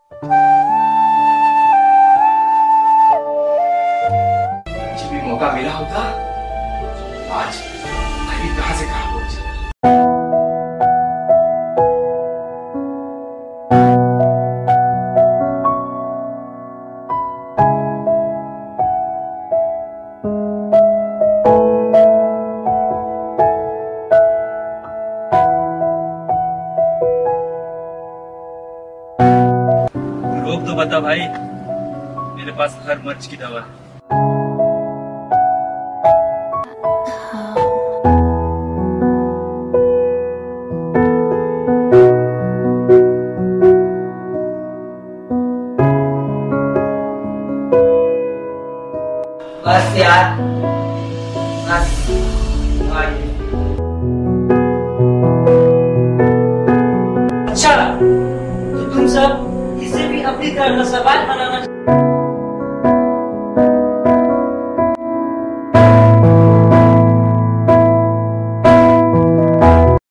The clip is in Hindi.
जब भी मौका मिला होता आज अभी कहां से कहां पहुंच जाता। रोक तो बता भाई, मेरे पास हर मर्ज की दवा है। बस यार, बस अच्छा, तो तुम सब इसे भी अपनी तरह का सवाल बनाना